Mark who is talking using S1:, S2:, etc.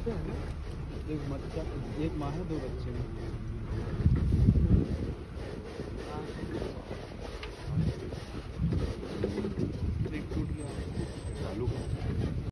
S1: छोटे हैं ना, एक बच्चा, एक माँ है, दो बच्चे हैं।